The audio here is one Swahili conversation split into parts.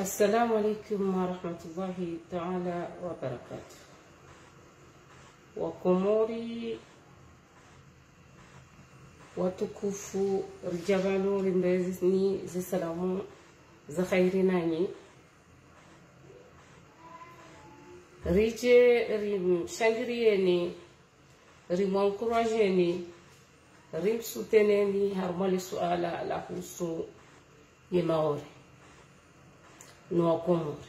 السلام عليكم ورحمة الله تعالى وبركاته. Wakomori watukufu rijabalo rimbezi za salamu za khairi nanyi rije rim shangirieni rim encourageni rim souteneni harmali suala la husu ye maori no Wakomori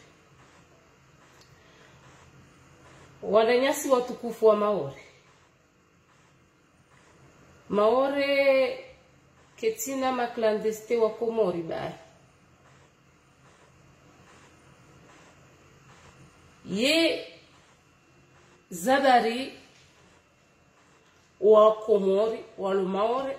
wananyasi watukufu wa Maore ketina maklandeste wa Komori bai ye zabari wa Komori walu Maore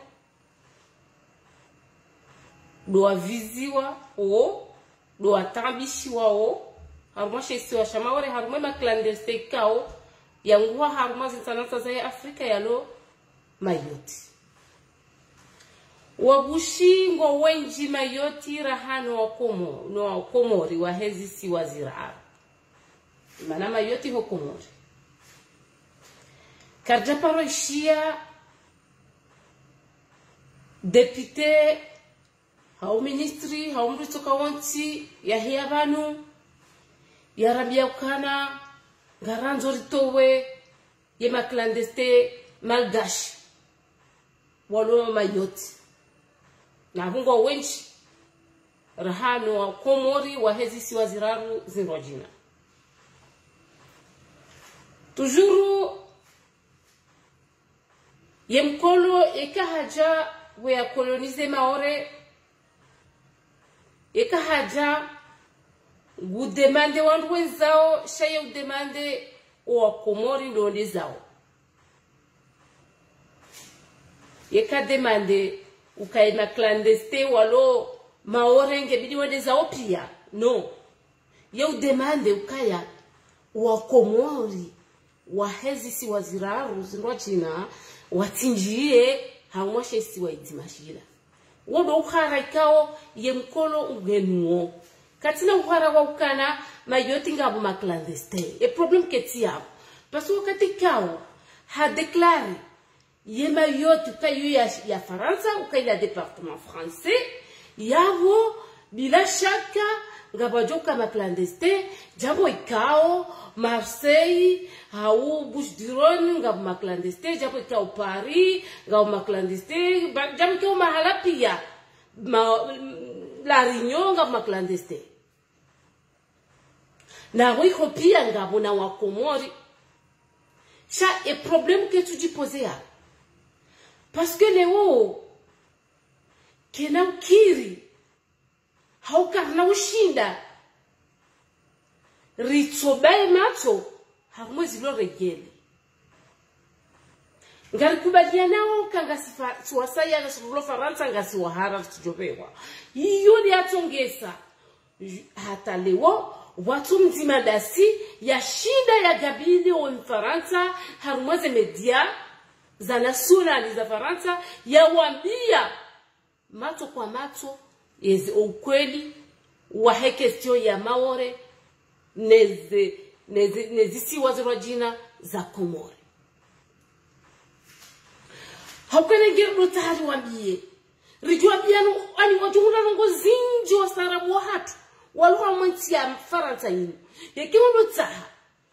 doa viziwa o doa tambishiwa o haruma shesiwa shamaore haruma maklandeste kao yanguwa haruma zintanata za Afrika yalo mayoti wabushingo wenji mayoti rahano wa Komori wa hezi si wazira mana mayoti ho Komori karja paroishia depute hau ministri hau mritoka wanti ya hiabanu ya rabia ukana garanzo ritowe ye maklandeste malgashi walo mayoti na hungo wenchi rahano wa Komori wa hezi si waziraru zinrojina tujuru ye mkolo ekahaja we ya kolonize Maore ekahaja gudemande wandu wenzao shaye udemande wa Komori ndonde zao yeka demande ukaima clandeste walo Maore ngebidi wende zao pia no ye udemande ukaya wa Komori wa hezi si waziraru zinwa china watinjie hamwashe si waidimashila wodo ukhara ikao ye mkolo ugenuo katina ukhara wa ukana mayoti ngabu maklandeste e problem ketia paso wakati kao ha déclaré ye mayoti kayu ya Faransa ukaila département français yavo bila shaka ngabajoka maklandeste jabo ikao Marseille hau Bouches-du-Rhône ngabu maklandeste jabo ikao Paris ngabu maklandeste jabo ikao mahala pia La Réunion ngabu maklandeste na wiko pia ngabu na Wakomori ça est problème que tu dis poser parce que les hauts kena ukiri haukarna ushinda ritsobaye macho hamwezi lo regele ngari kubaliana nao kanga siwasaya na sulo Faransa ngasi wahara tujobewa hiyo ni atongesa hata leo watu mzima dasi ya shinda ya gabili wa Faransa harumaze media za nationali za Faransa ya wambia macho kwa macho yeze ukweli wa hekestio ya Maore nezi si wazirajina za Komori haukene girdo tari wambie rijua bianu ani wajumula nongo zinji wa sarabu wa hatu waluwa mwanti ya Faransa yini yekiwa lutaha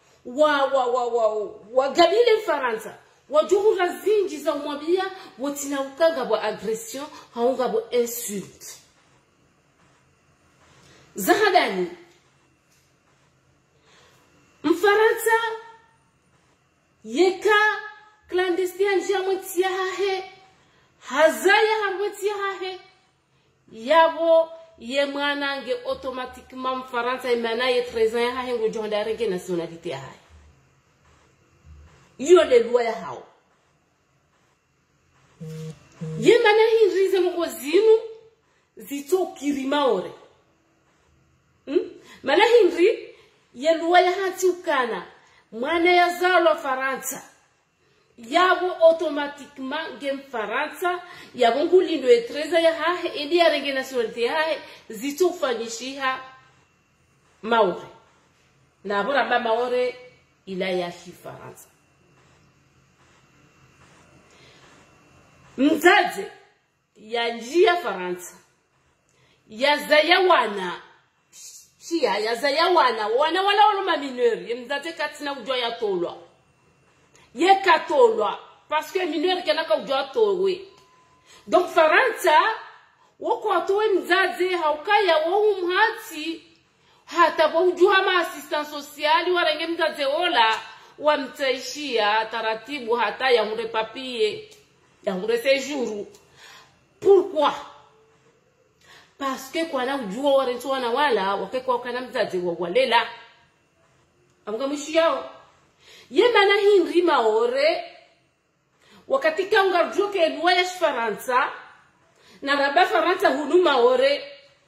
wa gabile Faransa wajuhura zinji za umwabia wotina ukaga wa agression haunga wa insulte zahadani Mfaransa yeka clandestine jamwiti ya hahe hazaya harwiti ya hahe yabo ye mwanange automatiquement Mfaransa imana ye 13 ans ya hahe ngojonda rege nationalité ya hahe yo le loi ya hao ye mana hinrize mko zinu zito Maore mana hinri ye loi ya hati ukana mwana ya zalo Faransa yabo automatiquement gem Faransa yabo ngulindo etreza ya hahe ili ya rege nationalité ya hahe zito ufanyishiha Maore na buramba Maore ila ya Faransa mzazi ya njia Faransa ya zaya wana shia ya zaya wana wala wala mineur mzazi katina ujwa ya tolwa ye katolwa parce que mineur kana ka ujwa towe donc Faransa wako atowe mzazi haukaya wo mhati hata ujua ma assistant social warenge mzazi ola wamtaishia taratibu hata ya mure papier ya mure séjour. Pourquoi? Parce que kwa na ujua warenzo wana wala wakekwa kana mzazi walela amgamushi yao yemana Henri Maore wakati kaunga joke lwa ya Faransa na raba Faransa hunu Maore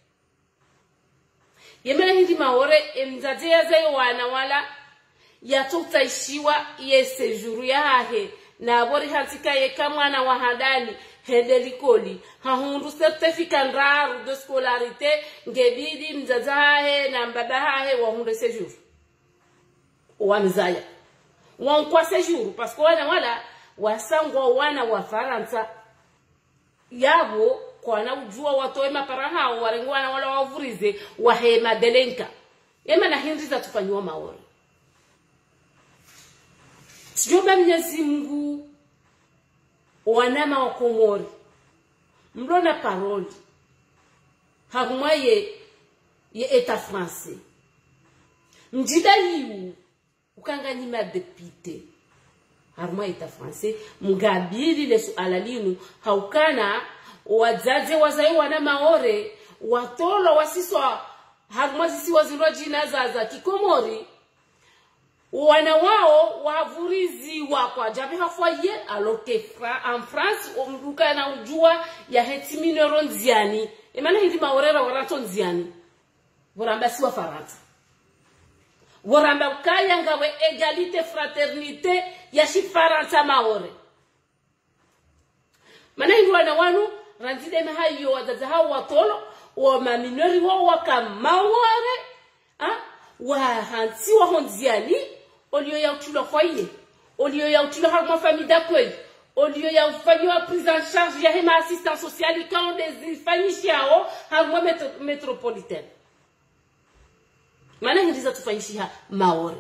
yemana Henri Maore mzazi ya zayo wana wala ya tutaishiwa ye séjour ya hahe na abori hatika ye kamwana wa hadani hedelikoli hahundu certificat rare de scolarité ngebidi mzazahe na mbabahe wa hunde séjour wa mzaya wa kwa séjour parce que wana wala wasangwa wana wa Faransa yabo kwa na ujua watoe mapara hao warengwana wala wavurize wa hema delenka ema na Henri za tufanywa Maore sijoba Mwenyezi Mungu wanama wa Komori mlona parole harumwa ye état français mjida yiu ukangani ma député harumwa état français mugabili lesu alalinu haukana wazaze wazai wana Maore watolo wasiswa harumwa sisi wazirwa jina za Kikomori wana wao wavurizi kwa jabe hafoye alors que en France omruka na ujua ya hetiminero nziani emana hindi Maorera warato nziani voramba si wa Faransa voramba ukaya ngawe égalité fraternité ya shi Faransa Maore mana hindi wana wanu ranzide mahayo wadaza hao watolo wa maminori wao wakamaore wa hansi wa honziani au lieu ya utula foyer au lieu ya utula harma famille d'accueil au lieu ya famille prise en charge ya hema assistance sociale quand des familles chiao harma métropolitaine maana hindi za tufanyishia Maore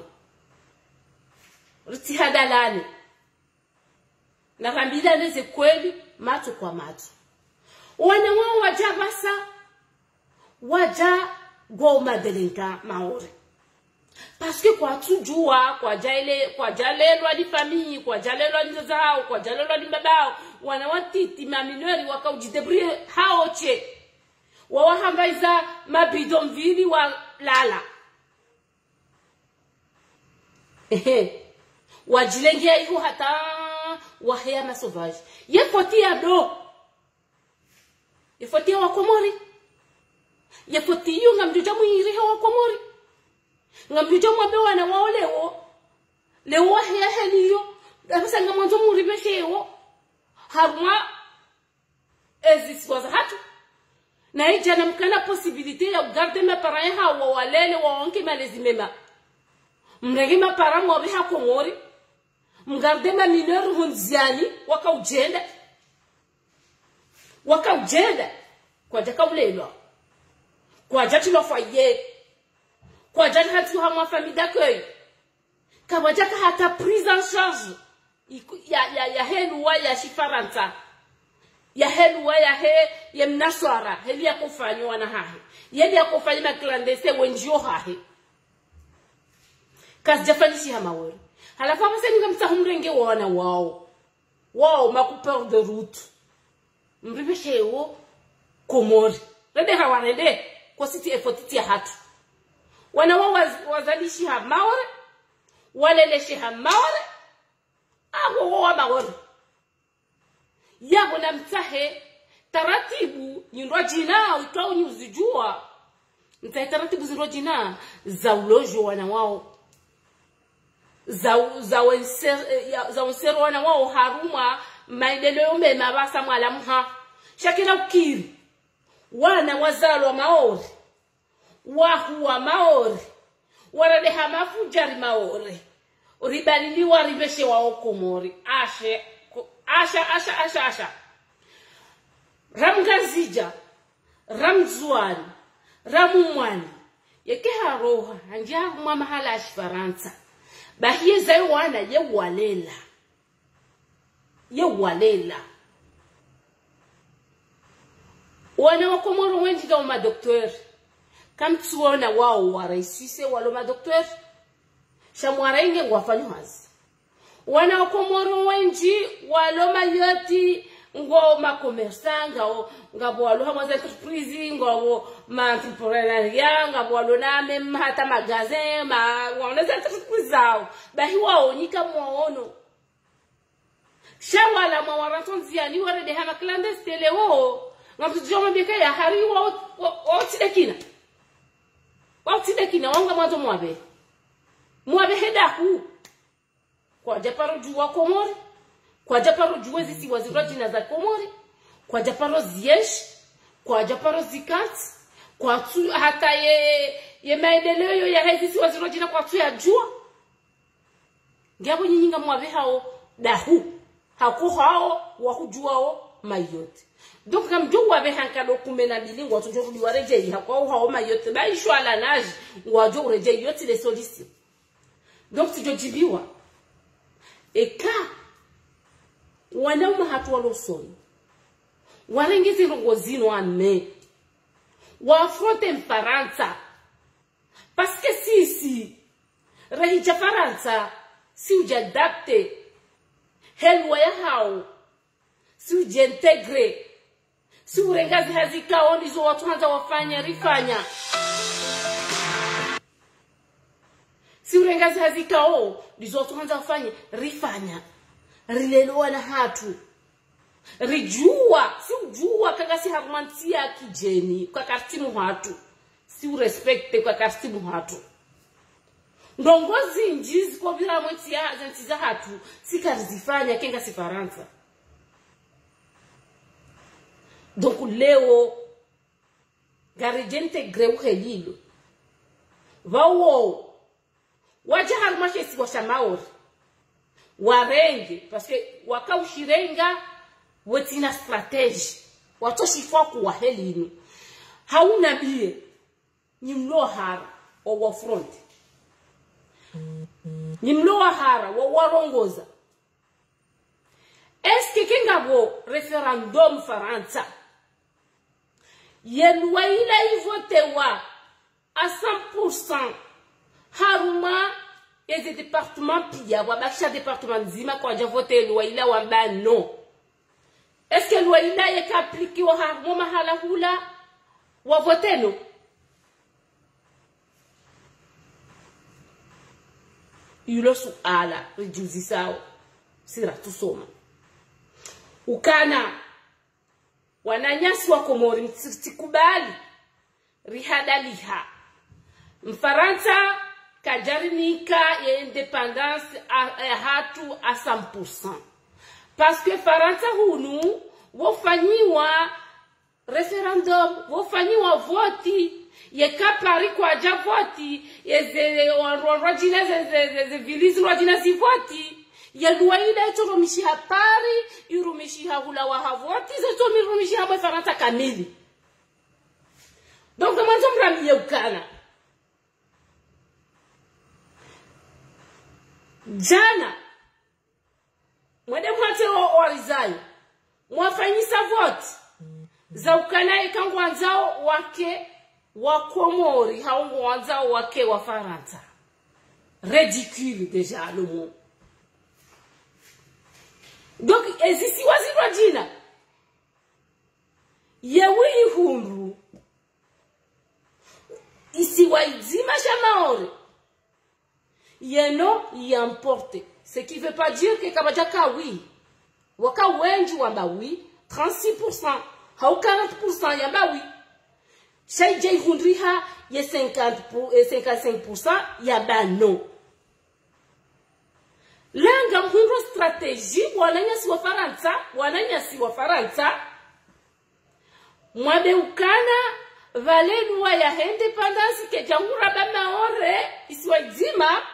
rutihadalani na rambida neze kweli macho kwa macho wana wao waja basa waja goma delinka Maore parce que kwa tujua kwa jalelwa di famille kwa jalelwa di zao kwa jalelwa di babao wana watiti maminori wakaujidebrie haoche wawahambaiza mabidon vili wa lala wajilengia hiyo hata wahea na sauvage yefotia do yefotia wa Komori yefotia ngamjuja muiri wa Komori ngamjuja mwabe wana wao leo hea heliyo abasa ngamanzo muri beshewo harma ezis waza hatu na ijana mkana possibilité ya garder mes parents hawa walele waonke malezi mema mrege ma parents mo biha Komori mgarde ma mineur hunziani wakaujenda kwa jaka ulelo kwa jati lo foyer kwa jati hatu hamwa famille d'accueil kwa jaka hata prise en charge ya heluwa ya Faransa ya heluwa ya mnaswara heli ya kufanywa na hahe yeli ya kufanywa na clandestin wenjio hahe kazi jafanishi Maore halafu hapa sasa ngamsahumrenge wana wao makupeur de route mribeshewo Komori rende hawanende kwa siti efotiti ya hatu wana wao wazalishi Maore waleleshi Maore wa Maore yabo na mtahe taratibu nyindwa jina utao nyuzijua mtahe taratibu zindwa jina za ulojo wana wao za wensero wana wao haruma maendeleo mema basa mwalamuha shakina ukiri wana wazalo wa Maore wahuwa maori warade hamafu jari maori uribalili waribeshe wa Komori asha ramgazija ramzwani ramumwani yake haroha hanja mwa mahala Faransa bahie zayo wana ye walela wana wa Komoro wengi kama madoktori kam tuona wao waraisise walo madoktori shamwarenge ngwafanya hazi wana wa Komoro wengi walo mayoti ngo ma commerçant ngabo walo hamwe entreprise ngabo ma entrepreneuria ngabo walo na même hata magasin ma wana za entreprise zao bahi wao nika muono shawala mwa waratonzia ni warede hama clandestine leo ngabujoma beka ya hari wa tidekina wanga mwanzo mwabe hedaku kwa japaro juwa Komori kwa japaro juwe zisi wazirwa jina za Komori kwa japaro ziesh kwa japaro zikat kwa tu hata ye maendeleo ya hizi wazirwa jina kwa tu ya jua ngabo nyinga mwabe hao dahu hako hao wakujuao mayote donc kam jo wabe hankalo kumena bilingo tunjo kuliwareje hako hao mayote ba ishwala naji wajo ureje yote les solutions donc tujo jibiwa eka wanaume hatu walosoni warengezi rongozino ame wafronte Faransa parce que si rahija Faransa si ujadapte helwa ya hao si ujintegre si urengazi hazika ondizo watu hanza wafanya rifanya si urengazi hazika ndizo watu hanza wafanya rifanya rilelo na hatu rijua si ujua kanga si harmantia kijeni kwa kartimu hatu si urespecte kwa kartimu hatu ndongozi njizi kwa bila mwetia zantiza hatu si karizifanya kenga si Faransa donc leo garijente greu helilo vawo waja harmashe si washamaori warenge parce que wakaushirenga wetina strategy watoshifwa kuwa helino hauna bie nyimlo hara wa front nyimlo hara wa warongoza eske kingabo referendum Faransa yeluwa ila ivotewa à 100% haruma eze département pia wabakisha département nzima kwa javote lwa ila wamba non est-ce que lwa ila yeka appliquer wa haruma mahala hula wa vote no yulo suala rijuzi sao sira tusoma ukana wananyasi wa Komori mtikubali rihadaliha Mfaransa kajarinika ya independance hatu a 100% parce que Faransa hunu wofanyiwa referendum wofanyiwa voti yeka pari kwa javoti yeze wanrojina ze vilizi rojina zivoti yaluwa ila iturumishi hapari irumishi hahula wa havoti zeto mirumishi hamwe Faransa kamili donc manzo mramie ukana jana mwede mwate walizayo mwafanyisa voti za ukana ikangu wanzao wake wa Komori haungu wanzao wake wa Faransa ridicule déjà le mot donc ezisi wazirwa jina yewi hundu isi waizima shamaore yeno yamporte ce qui veut pas dire que kabajaka oui waka wenji wamba oui 36% hau 40% yamba oui shay jay hundriha ye 55% yamba non langa mhindo strategie wananyasi wa Faransa mwabe ukana vale loi ya indépendance ke jangura ba maore isiwa dzima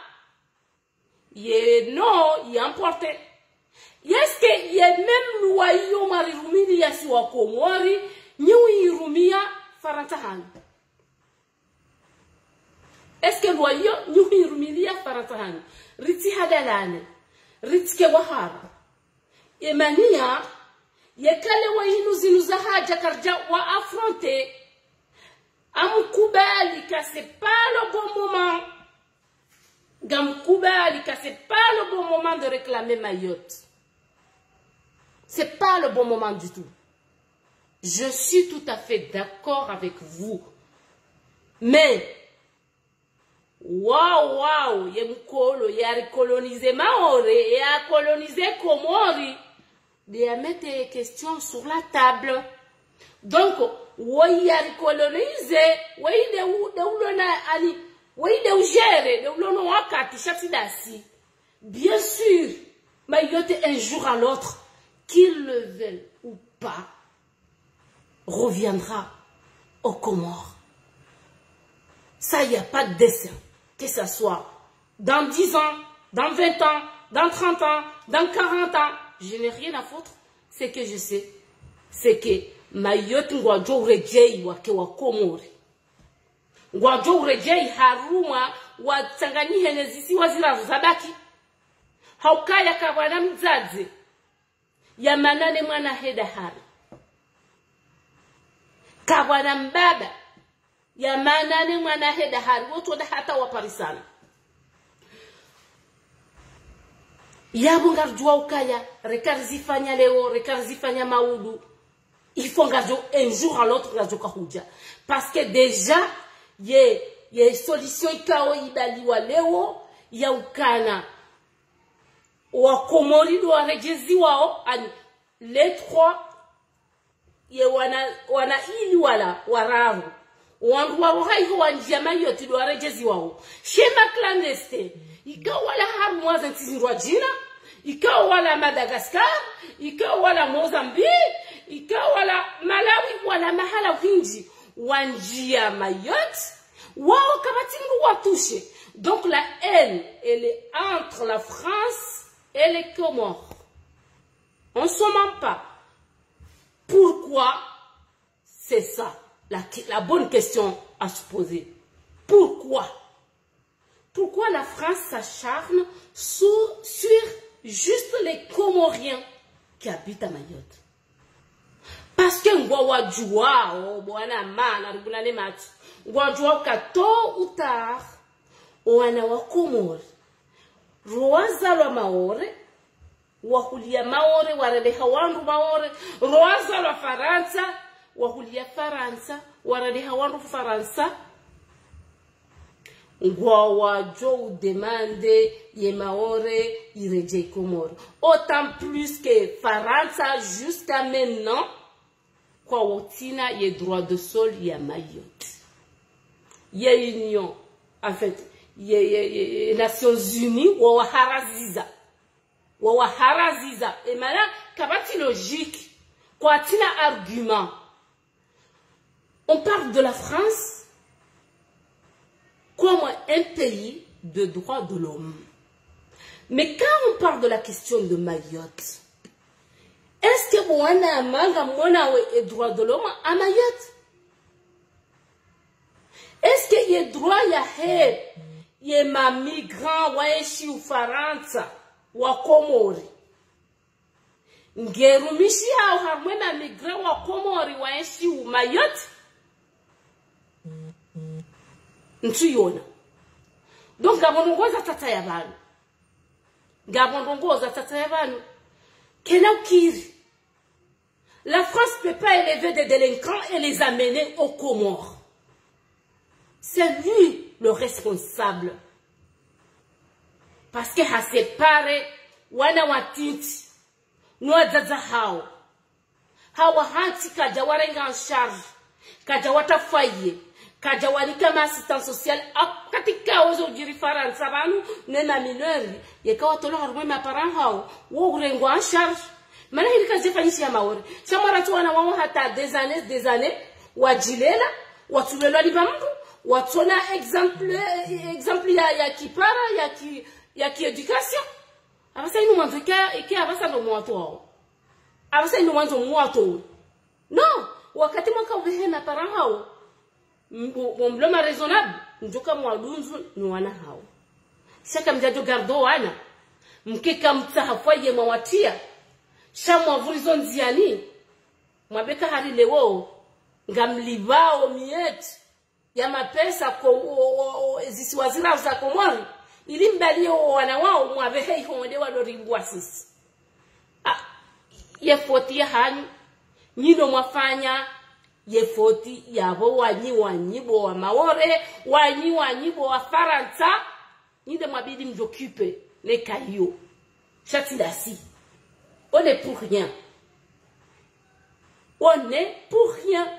ye no y'emporter. Est-ce que y a même loi yo mari rumini ya siwa Komori nyi rumia farantahan? Est-ce que loi yo nyi rumini ya farantahan? Riti hadalane, riti ke wahara. Emania yekale wa inu zinuza haja karja wa affronter. Amkubali ka c'est pas le bon moment. Gamkubali ka c'est pas le bon moment de réclamer Mayotte. C'est pas le bon moment du tout. Je suis tout à fait d'accord avec vous. Mais, waouh, yemkolo, y'a colonisé Maori, y'a colonisé Komori. Il a mettre des questions sur la table. Donc, oui, y'a colonisé, oui, bien sûr, Mayotte un jour à l'autre, qu'ils le veulent ou pas, reviendra aux Comores. Ça, il n'y a pas de dessin. Que ce soit dans 10 ans, dans 20 ans, dans 30 ans, dans 40 ans, je n'ai rien à foutre. Ce que je sais, c'est que Mayotte ngwajo rejei wake wa Komori. Ngwajo rejei haruma wa Tanganyika henezisi wazira zabaki. Haukaya kabwana mzazi. Ya manane mwana heda hari. Kabwana mbaba. Ya manane mwana heda hari. Wotu wada hata waparisana. Ya bungarjua ukaya. Rekarzifanya leo. Rekarzifanya maudu. Il faut un jour à l'autre parce que déjà il y a solution ikao ibaliwa leo ya ukana wa Komori do rejezi wao les trois ye wana ili wala wararu wandu wa haiho wanjama yote do rejezi wao shema clandestin ikao wala harmwa zantizirwa jina ikao wala Madagascar ikao wala Mozambique ikawa wala Malawi wala mahala wingi wanjia Mayotte wao kabatingu watushe. Donc la haine elle est entre la France et les Comores. On ne se ment pas. Pourquoi? C'est ça la bonne question à se poser. Pourquoi la France s'acharne sur juste les Comoriens qui habitent à Mayotte? Parce que ngwa jua o bwana mana rubulane matu ngwa jua kato utar wana wa Komori roaza lo maore wakulia maore warade hawandu maore roaza lo Faransa wakulia Faransa warade hawandu Faransa ngwa wajo demande ye maore ireje Komori. Autant plus que Faransa jusqu'à maintenant kwa wotina ye droit de sol ya Mayotte. Ye union, en fait, ye Nations Unies, wa haraziza. Et maintenant, kabati logique, kwa tina argument. On parle de la France comme un pays de droits de l'homme. Mais quand on parle de la question de Mayotte, est-ce que mwana manga mwana we droit de l'homme à Mayotte? Est-ce que y droit ya he ye ma migrant wa eshi Ufaransa wa Komori? Ngerumishi au hamwe na migrant wa Komori wa eshi Mayotte? Ntuyona. Donc gabonongoza tata ya banu. Gabonongoza tata ya banu. La France ne peut pas élever des délinquants et les amener aux Comores. C'est lui le responsable. Parce qu'il a séparé wana watiti, nuazaza hao. Hawa hanti kaja warenga en charge, kaja watafaye, kaja wanika ma assistance sociale, katika ozo jiri Faransa banu, nena minori, yekawa tolo harumwe ma parents hao, wo urengo en charge. Maintenant il kaje fanyishi ya maori. Chamara tu wana wao hata des années, wajilela, watulelwa liba mtu watona exemple ya kipara ya ki education abasa inu mwanzo ke abasa ndo mwato wao abasa inu mwanzo mwato no wakati mwaka ubehena para hao mbloma raisonnable njoka mwadunzu ni wana hao shaka mjajo gardo wana mkeka mtahafwaye mwawatia shamwa vurizo nziani mwabeka hari lewo ngamlivao miet ya mapesa ko zisiwazira za Komori ili mbalio wana wao mwabehe honde waloribwa sisi yefoti hanyu nyino mwafanya yefoti yabo wanyibo wa Maore wanyibo wa Faransa nide mwabidi mjokupe les cailloux chatilasi on est pour rien on est pour rien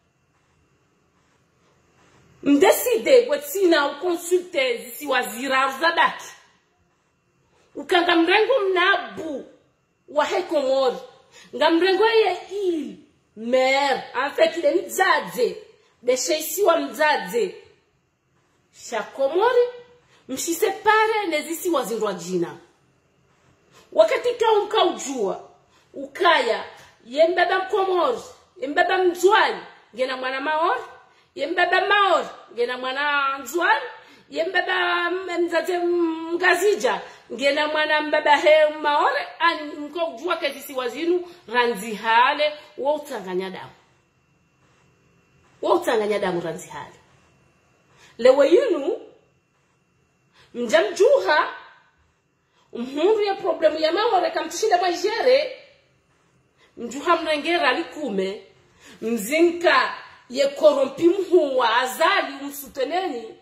m'décider wetina u consulter si wazira zadaki ukanga mrengo mnabu wa Komori ngamrengo ye il mer en fait le mzadze de sheisi wa mzadze shakomori mshisepare nezisi wazindwa jina wakati ka ujua ukaya yembeba Komori yembeba mzwani ngena mwana Maori yembeba Maori ngena mwana mzwani yembeba mzadze mgazija ngena mwana mbaba he Maore ani mko ujua kezisi wazinu ranzi hale wo utanganya damu ranzi hale lewe yinu mjamjuha mhungu ya problemu ya Maore kamtushinda majere mjuha mrengera likume mzinka ye korompi mhuwa azali umsuteneni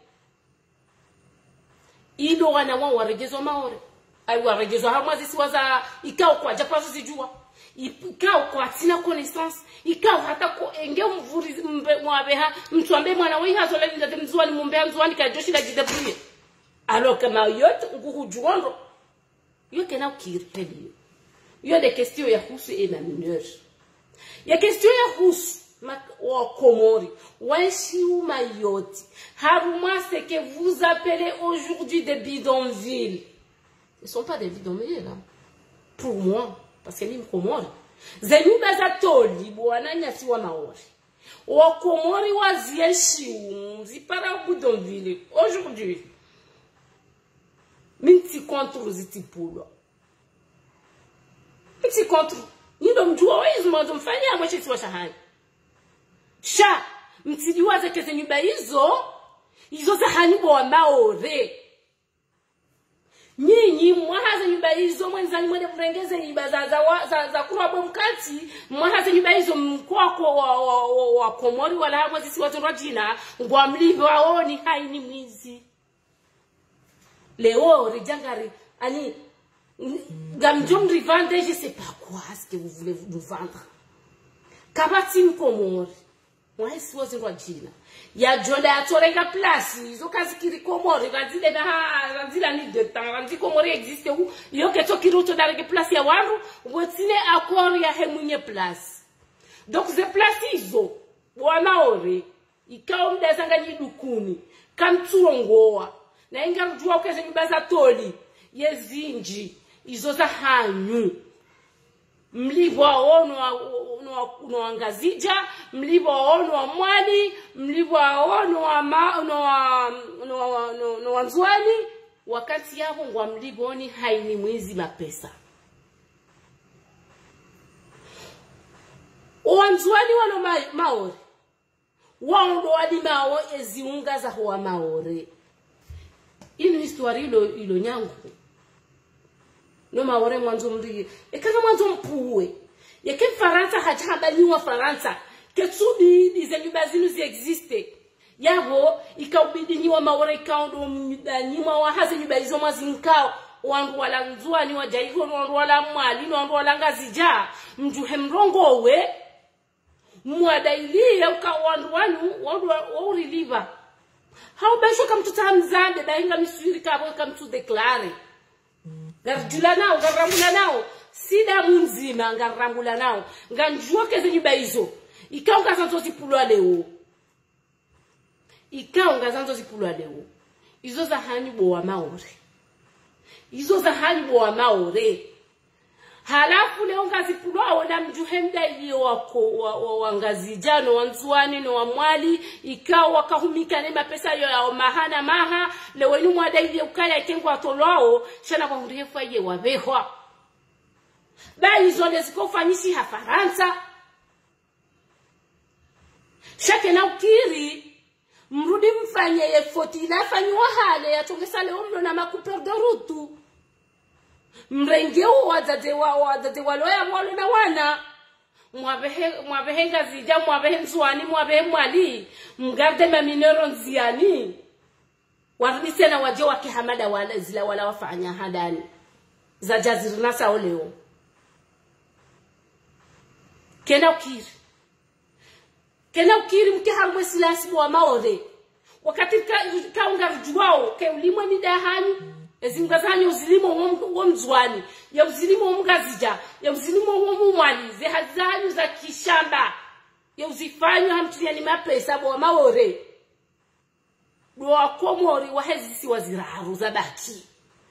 ilo wana wao waregezo Maore ai waregezo hamwazi siwaza ikao kwa japazo zijua ikao kwa tina connaissance ikao hata ko enge mvuri mwabeha mtu ambaye mwana wewe hazola ndio mzwani mumbea mzwani ka joshi la jidabrie alors que ma yote nguhujuondo yote na ukirpeli yo de question ya husu et na mineur ya question ya husu wa Komori waishiu mayoti haruma ce que vous appelez aujourd'hui des bidonvilles ils sont pas des bidonvilles là pour moi parce que ni Komori zenu bazatoli bwana nyasi wa Maori wa Komori wazieshiu zipara bidonville aujourd'hui minti contre zitipulo minti contre nido mjua wezi mwanzo mfanya mwache siwa shahani sha mtidiwaze keze nyumba hizo za hanibo wa Maore nyinyi mwahaza nyumba hizo mwenzani mwende mrengeze nyumba za kurabo mkati mwahaza nyumba hizo mkwako wa Komori wala mwazi si watu jina ngwa mlivo waoni haini mwizi leo rejangari ani gamjom rivande je sais pas quoi ce que vous voulez nous vendre kabati Komori mwesi wazirwa jina ya jonda atorenga place izo kazi kiri Komori bazile na bazila ni de temps ranzi Komori existe où yo keto kiruto darege place ya wandu wotine accord ya hemunye place donc ze place izo bwana ore ikao mdazanga nyidukuni kamturongoa na inga mjua ukeze nyumba toli yezinji izo za hanyu mlivo ono angazija mlivo ono mwani mlivo ono wanzwani wakati yabo ngwa mlivo oni haini mwizi mapesa wanzwani wano Maore wao ndo walimao eziunga za huwa Maore ino histori ilo nyangu no Maore mwanzo mri ekaza mwanzo mpuwe yake Faransa hajabaniwa Faransa ketsudi dizenyumba zinu zi existe yabo ikabidi niwa Maore kaundo mdanyima wa haze nyumba hizo mwazinkao wandu wala nzwani wa jaivo wandu wala mwali wandu wala ngazija mjuhe mrongowe mwadailia ukawandu wandu liva how basho kamtuta mzande bainga miswiri kabo kamtu declare garjula nao garambula nao sida munzima garambula nao nganjua keze nyumba hizo ikao kasanto sipulwa leo Ika ongazanzo zipulwa leo. Izo za hani boa maore. Izo za hani boa maore. Halafu leo ngazipulwa ona mjuhenda iyo wangazijano wanzuani no wamwali ikao wakahumika nema pesa yo ya mahana maha leo inu mwada ile ukaya ikengwa tolwao shana kwa hundefa ye wabehwa ba izo leziko fanyishi ha Faransa shake na ukiri mrudi mfanye ye foti la fanywa hale ya tongesa leo mlo na makuper de rutu mrengeo wazade waloya mwalo na wana mwabehe ngazija mwabehe nzuani mwabehe mwali mgarde maminero nziani warudi tena waje wake hamada wala zila wala wafanya hadani za jazirina sao leo kena ukiri mke harmwe silasi wa maore wakati kaungarjuwao ke ulimwe midahani ezingazanyo uzilimo wo mzwani ya uzilimo wo mgazija ya uzilimo wo mumwali zihazanyo za kishamba ya uzifanyo hamtulia ni mapesa bo maore do akomori wahezisi waziraru za baki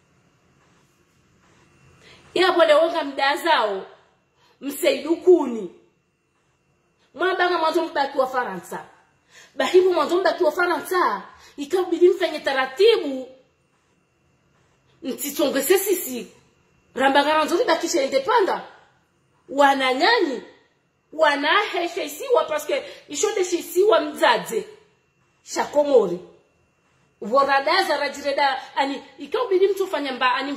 ya bole wonga mdazao mseidukuni mwabanga mwanzo mbaki wa Faransa bahibu mwanzo mbaki wa Faransa ikabidi mfanye taratibu ntichongese sisi rambagana nzuri bakisha independa wananyani wanaheshesiwa paske ishode shesiwa mzaze shakomori voradaza rajireda ani ikabidi mtu fanya mba ani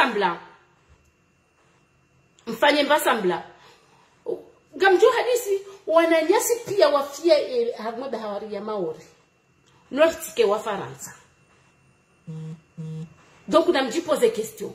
mfanye mba sambla gamjo hadisi wananyasi pia wafia harmoda hawari ya maori nortike wa Faransa. Donc on me pose question.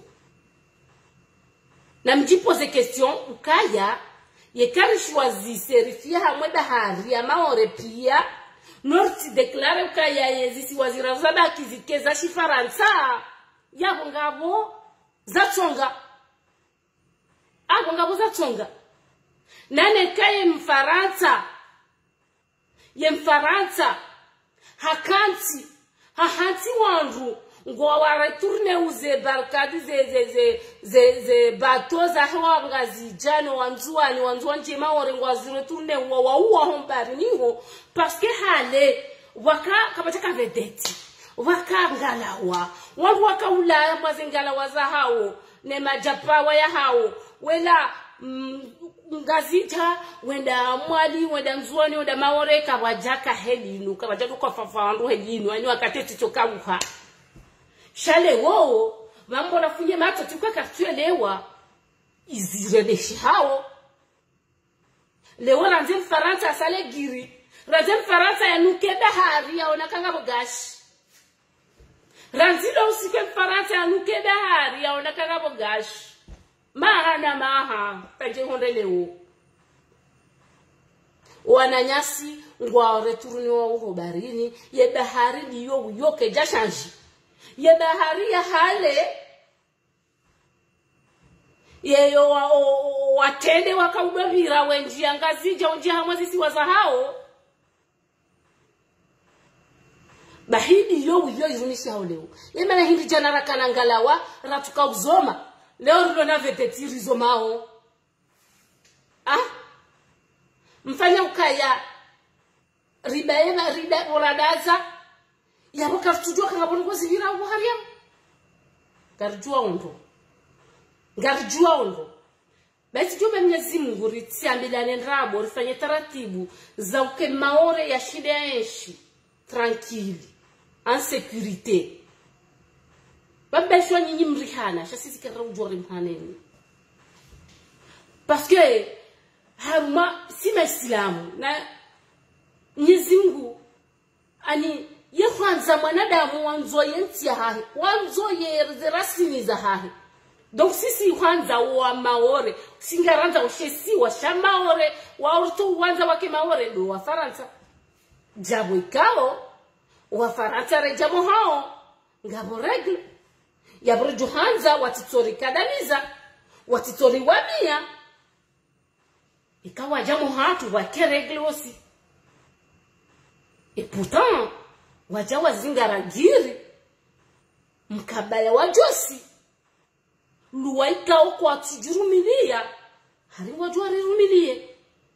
Na me pose question ukaya ye kari choisi serifia hamweda hari ya maore pia norti declare ukaya yezisi wazira zaba kizikeza shi Faransa yabo ngabo zatsonga abo ngabo zatsonga nane kaye mfaransa ye mfaransa hakanti hahanti wandu ngo waretourne uze barkadi ze bateaux za hawa ngazijano wanzuani njema ore ngo aziretourne wa hombari ningo parce que hale waka kapataka vedeti waka ngalawa wandu waka ula mazengala za hao ne majapawa ya hao wela ngazita wenda mwali wenda nzuani wenda maore kabajaka helinu kabajaka kwa fafandu helinu anyo akateti chokabuha shale wo mambo nafunye mato tukwa katuelewa iziredeshi hao leo ranze Faransa asale giri ranze Faransa ya nukeda hari ya onakanga bogashi ranzilo usike Faransa ya nukeda hari ya onakanga bogashi maha na maha taje honde leo wananyasi ngwa returni wa uhobarini ye bahari niyo yoke jashanji ye bahari ya hale yeyo watende wakaubabira wenjia ngazija onjia hamwezi si wazahao bahidi yo izunisi hao leo yemana hindi jana rakana ngalawa ratuka uzoma leo ndo na vetetiri zomao mfanya ukaya rida oradaza yabo kafutujwa kangabona ko zibira ubuhariya garjua ondo basi jumbe Mwenyezi Mungu ritiambilane nrabo rifanye taratibu za uke maore ya shida yeshi tranquille en sécurité babeshwa nyinyi mrihana shasisi kera ujori mhaneni parce que haruma si maislamu na Mwenyezi Mungu ani ye kwanza mwanadamu wanzo yenti hahi wanzo ye rasmi za hahi donc sisi kwanza wa maore singaranza ushesi wa shamaore wa urtu wanza wake maore do wa Faransa jabo ikao wa Faransa rejamo hao ngabo regle ya burju hanza watitori kadamiza watitori wamia ikawa jamo hatu wa keregle aussi et pourtant wajawa zingaragiri mkabala wa josi luwaika kwa tijurumilia hari wajua rirumilie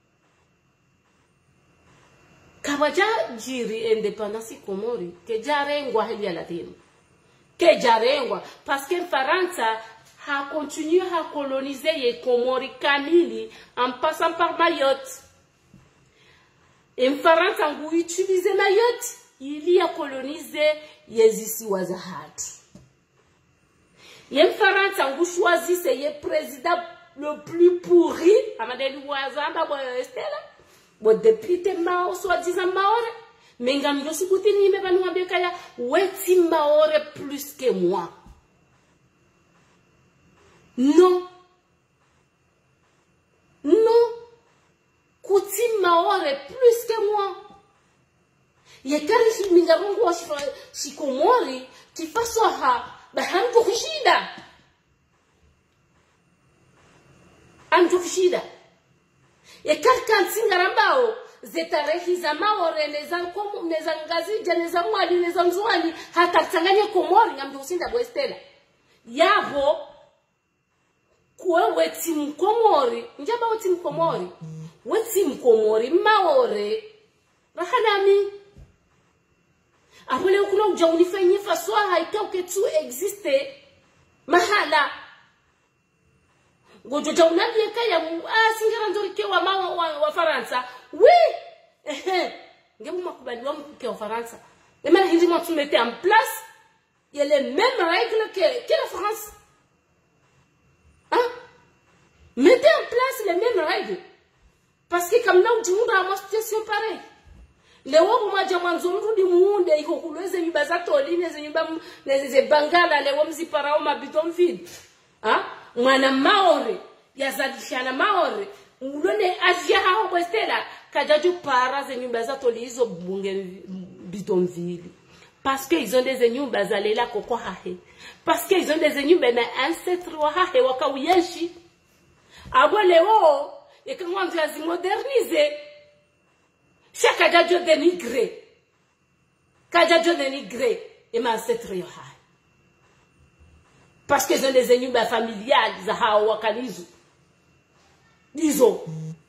kawaja jiri independance Comori ke jarengwa hili latino ke jarengwa parce que Faransa a continué à coloniser les Comores kamili en passant par Mayotte. Et Faransa a utilisé Mayotte, il y a colonisé les isiwa za hatu. Et Faransa a choisi le président le plus pourri, Amadeli Ouazamba, Estela, bon député Mao, soi-disant Maore, mais Ngamdo Sikutini, mais Banou Abekaya, oueti Maore plus que moi. Non. Non. Kouti Maore plus que moi. Yekari mingarongo shikomori kifaso ha bahanto kushida. Anto kushida. Yekari kansingarambao zetarehi za Maore nezangazi janeza mwali nezanzuani hata tanganya Komori ngamdo usinda Estela. Yabo kwa weti mkomori njaba weti mkomori weti mkomori Maore rahanami apole ukuna ujaunifenye faswa haika uketu existe mahala gojo jaunadi kaya singara nzori ke wa Faransa oui ngebu makubaliwa mke wa Faransa mais hindi mwa tumete en place il y a les mêmes règles que la France. Hein? Mettez en place les mêmes règles. Parce que comme là, on dit une situation pareille. Les hommes qui ont dit monde, ils ont coulé les bazatoli, les bangala, les hommes qui parlent ma bidon vide. Hein? Mwana Maore, yazadishana Maore, ulone Asia hao Estela, kajaju para zenyu bazatoli izo bunge bidon vide. Parce qu'ils ont des ennemis bazalela koko hahe. Parce qu'ils ont des ennemis ben ancêtre wa hahe wakawiyeshi. Abo leo et quand on doit se moderniser. Chaque adjo dénigré. Kadjo dénigré et ma ancêtre yo hahe. Parce qu'ils ont des ennemis ben familiales za hawa wakalizu. Disons.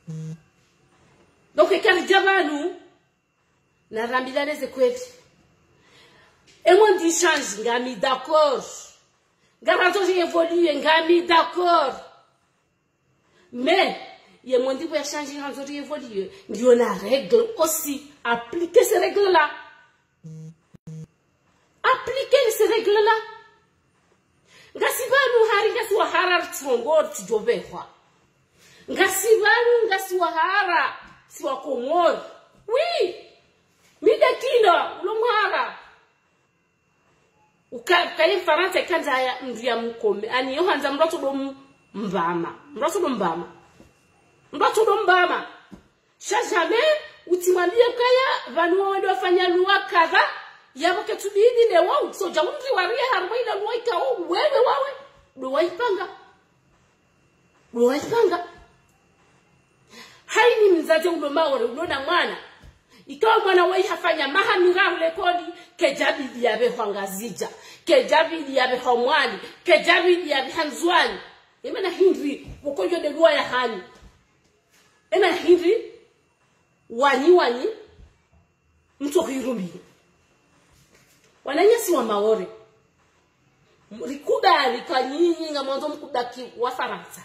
Donc et quand jamanu na rambilane zekweti. Et moi dit change, ngami d'accord. Garanto j'ai évolué, ngami d'accord. Mais il y a mon dit pour changer, garanto j'ai évolué. Il y a une règle aussi. Appliquez ces règles-là. Appliquez ces règles-là. Ngasibanu hari ngasiwa hara tsongor tijobe kwa. Ngasiwa hara siwa komor. Oui. Midakino lumhara. Ukali Faransa kanza ya ndia mkome ani yo hanza mroto do mbama shajame utimwambie kaya vanua wado fanya lua kadha yabo ketubidi le wao so jaunzi waria harba ila lua ikao wewe wawe do waipanga haini mzaje ulo Maore ulona mwana ikawa mwana wai hafanya mahamira ulekoni kejabidi yabe hwangazija kejabidi yabe homwani kejabidi yabe hanzwani imana hindi ukojo de lua ya hani imana hindi wani mtu hirumi wananyasi wa Maore rikubali kanyinyi ngamonzo mkubaki wa Faransa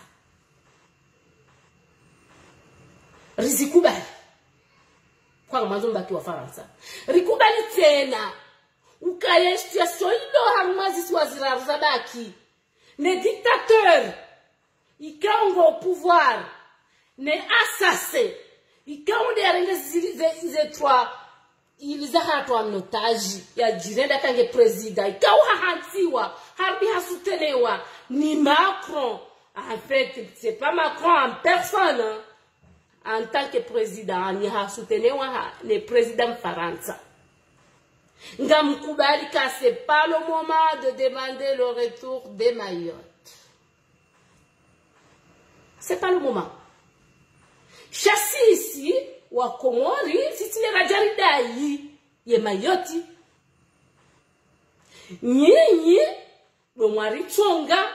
rizikubali kwa mwanzo mbaki wa Faransa rikubali tena ukaye situation ilo hamazi swazira zabaki les dictateurs ikaongo au pouvoir ne assassins ikaonde arenge ze trois ils ahatwa en otage ya jirenda kange president ikawa hantiwa harbi hasutelewa ni Macron en fait c'est pas Macron en personne hein? En tant que président, ni ha soutenewa le président Faransa. Ngamkubali ka c'est pas le moment de demander le retour des Mayotte. C'est pas le moment. Chassi ici, wa Komori, si tu les rajaridai, ye Mayotte, nyinyi do mwaritonga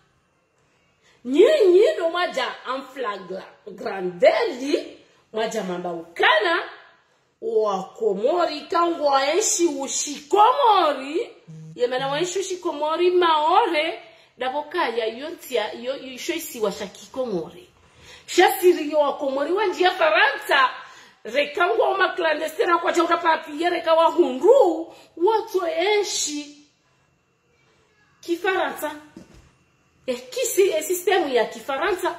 nyinyi do mwaja amflagra grandeli mwaja mamba ukana wa Komori kango waenshi ushikomori yemana waenshi ushikomori maore dabokaya yontia yishoisi washakikomori shasiri wa Komori wanjia Faransa rekango wa clandestine kwa chonga papier rekawa hundu watu enshi Kifaransa kisi systemu ya Kifaransa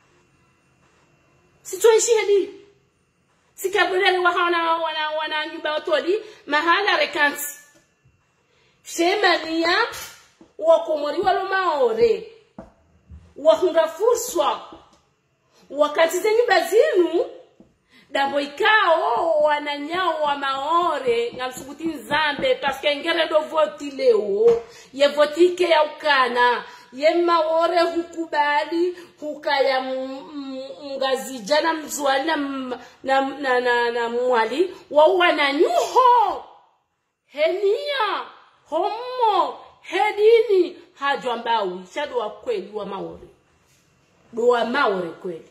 sitoishi hadi sikabulele wana nyumba watoli mahala rekanti shemania wa Komori walo maore wahunga furswa wakati za nyumba zinu dabo ikao wananyao wa maore ngamsubuti nzambe paske ngere do voti leo ye votike ya ukana ye maore hukubali hukaya mgazijana mzwali na mwali wa wananyuho henia homo hedini hajwambawi shado wa kweli wa maore do wa maore kweli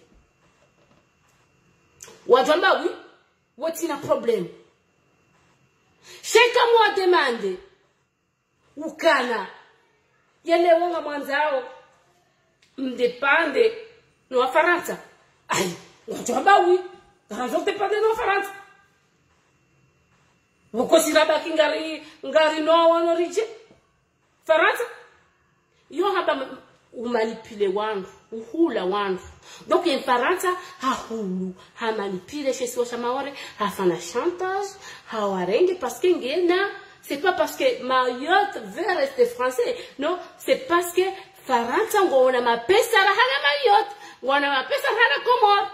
wajambawi wotina problem sheka mwa demande ukana yele wonga mwanzao mdepande no wa Faransa ai wajambawi garanzo depande no Faransa wokosira bakingari ngari no wonorije Faransa yo haba umanipile wangu uhula wangu donc en Faransa hahulu ha manipile chez soi maore ha fana chantage ha warenge parce que ngena c'est pas parce que Mayotte veut rester français non c'est parce que Faransa ngona mapesa la hana Mayotte ngona mapesa hana Comore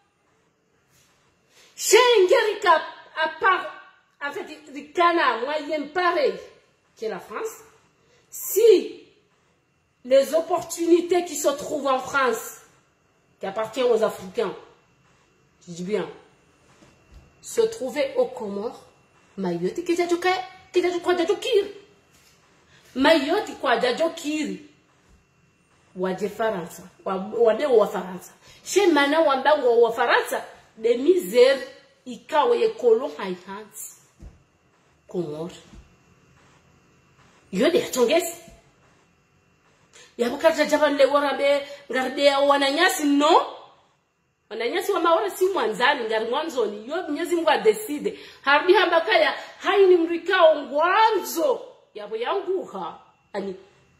Schengerika à part en fait du Canada moyen pareil que la France si les opportunités qui se trouvent en France, qui appartiennent aux Africains, je dis bien, se trouvaient aux Comores, Mayotte, qui est quoi d'ajokiri. Mayotte, quoi d'ajokiri. Wade Faransa, wade wa Faransa. Chez Mana wamba wa Faransa, des misères, ikawe ye kolon haihansi. Comores. Yo de atongesi. Yabukata jaban le warabe ngarde ya wananyasi no wananyasi wa maora si mwanzani ngari mwanzoni yo Mwenyezi Mungu adecide harbi hambakaya haini mrikao ngwanzo yabo yanguha ani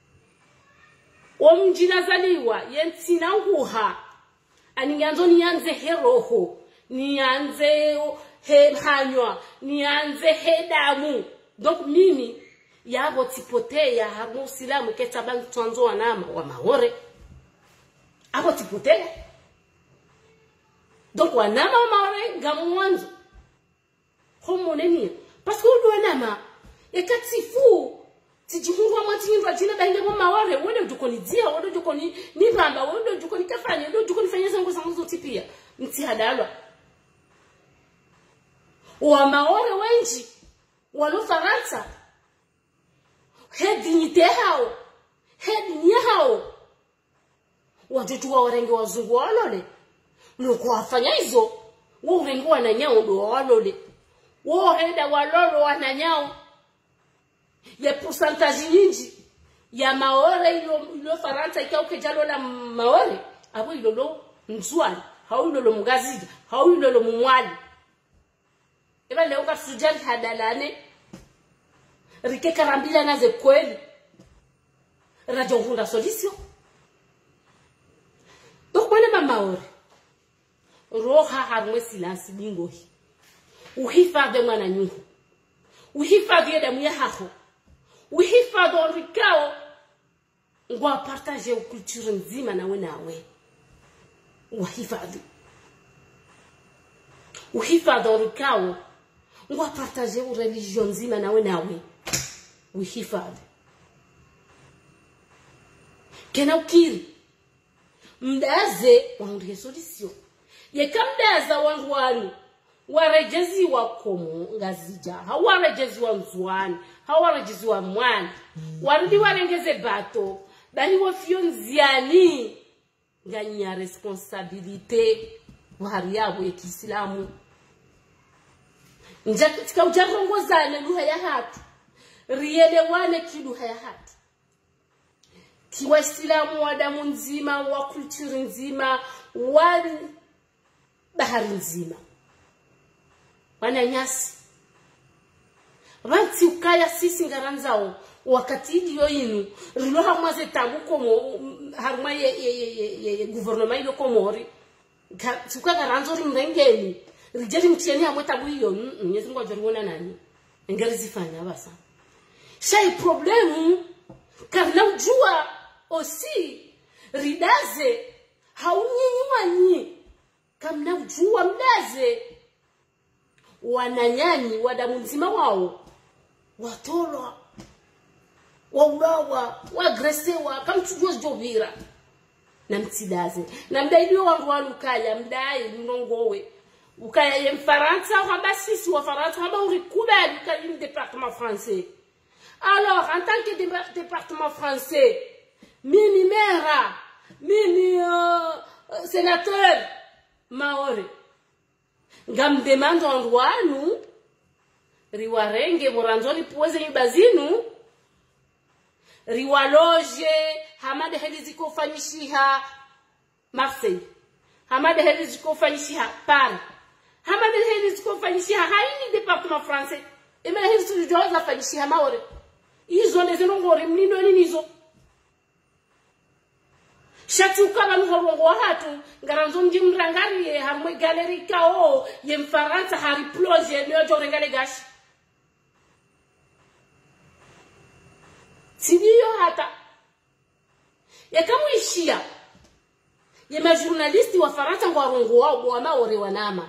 omjina zaliwa yentsina nguha ani nganzo nianze heroho nianze hanywa nianze hedamu donc mimi yabo tipotea hamu silamu ketabangu twanzo wanama wa maore abo tipotea donc wanama wa maore ngamwanzo homo neni parce que udo wanama ekatifu tijihungwa mwatinwa jina bainde wa maore wende dukoni dia wende dukoni ni bamba wende dukoni kafanya wende dukoni fanya zangu zangu tipia mtihadalwa wa maore wengi walo Faransa dignité hao dignité hao watoto wa warenge wazungu walole nuko wafanya hizo wao urengo wananyao ndo walole wao heda walolo wananyao ya pourcentage nyingi ya maore ilo Faransa ikauke jalo la maore abo ilolo nzwali hau ilolo mugazidi hau ilolo mumwali eba leo ka sujali hadalane rike karambila na ze kweli radio hunda solution donc mwana mamaore roha harmwe silence bingohi uhifadhe mwana nyuhu uhifadhe damu ya haho uhifadhe rikao ngwa partager culture nzima nawe nawe uhifadhe rikao ngwa partager religion nzima nawe nawe uhifadhi kena ukiri mdaze wangu solution ye kamdaza wangu wanu warejezi wa komo ngazija hawarejezi wa nzwani hawarejezi wa mwana warudi warengeze bato bali wafyonziani nganya responsabilité wahari yabo ya Kiislamu tika ujarongozane luha ya hatu rielewane kiluha ya hatu kiwa Islamu wa damu nzima wa kulturi nzima wa bahari nzima wananyasi ranti ukaya sisi ngaranzao wakati hiyo inu riloha mwaze tabu komo harma ye gouvernement yo komori tuka garanzo rimrengeni rijeri mtieni hamwe tabu hiyo Mwenyezi Mungu ajariona nani engerizifanya basa shay problemu karna ujua osi ridaze haunyinywanyi kamna ujua mdaze wananyani wadamu nzima wao watolwa waulawa wagresewa kamchujua jovira na mtidaze na mdaidio wangu wanukaya mdai mnongowe ukaya ye Mfaransa haba sisi wa Faransa haba urikubali kali département français. Alors en tant que département français mimi mera mimi sénateur Maore ngam demande en roi nous riwarenge moranzoni puweze nyubazinu riwaloje hamade heliziko fanyishiha Marseille hamade heliziko fanyishiha Paris hamade heliziko fanyishiha haini département français emela helizu joza fanyishiha Maore izo ndezeno ngori mnindo nizo shatuka banu horongo hatu ngaranzo mjimrangari hamwe galeri kao ye Mfaransa hari ploje nyo jorengale gashi sidiyo hata ya kamuishia ye majournalisti wa Faransa ngwarongo wao wa Maore wanama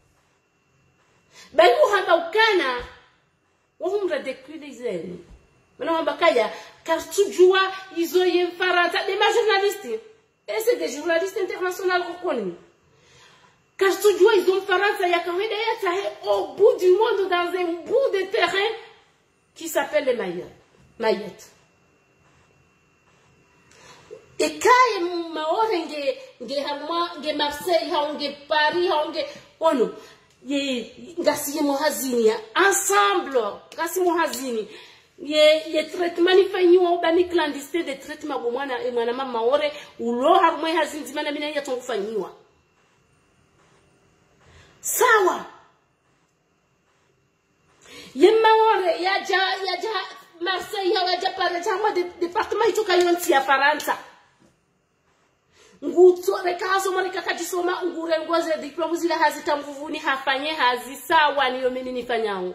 bayu hata ukana wahumra dekulizeni mana wambakaya kartujua izo ye Faransa des journalistes et c'est des journalistes internationaux reconnus kartujua izo Faransa ya kawaida yata au bout du monde dans un bout de terrain qui s'appelle les Mayotte. Et quand Maore nge harma nge Marseille nge Paris nge ono ye ngasi mohazini ensemble ngasi mohazini ye traitement ni fanyiwa ubani clandestin de traitement bo mwana mama Maore ulo harma hazinzima na mina yatongufanyiwa sawa ye Maore yaja Marseille yaja Paris jamwa département itoka yonti ya Faransa nguto rekaso marika katisoma ngure ngoze diploma zile hazitamvuvuni hafanye hazi sawa niyo mimi nifanyao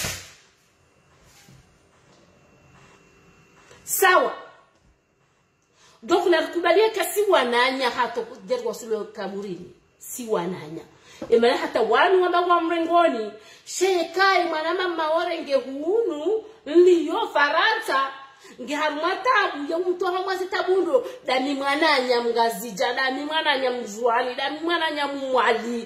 sawa donc nakubalia kasi wananya hata kuderwa sulu kaburini si wananya emana hata wanu wa mrengoni shekai mwanama Maore ngehunu ndiyo Faransa ngihamatabu ya mtoha mwazi tabundo dami mwananya mgazija dami mwananya mzwani dami mwananya mwali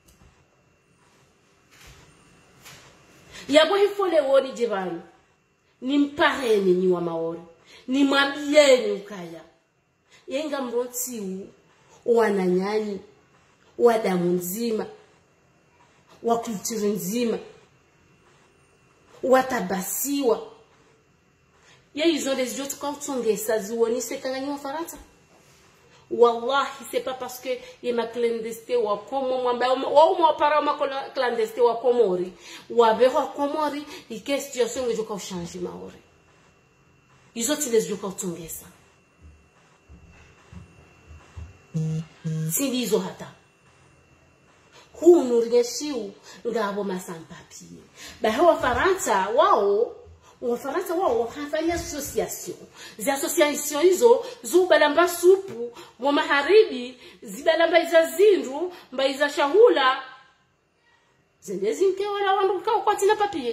yabo hifole woni jibani ni mpareni ni wa Maore ni mwambieni ukaya yenga mroti wananyani wa damu nzima wa kulturi nzima watabasiwa ils ont les autres quand on est ça zouoni c'est quand en France wallahi c'est pas parce que il ma clandestin wa comme moi para ma clandestin wa komori wa beho komori et question que je peux changer Maore ils ont les autres quand on est ça si dizo hata hunu rieshiu ngabo masampapier ba hawa Faransa wao Wafaransa wao wanafanya association hizo zubalamba supu wa maharibi zibalamba izazindu mbaiza shahula zendezi mke wala wanduka kwa tina papier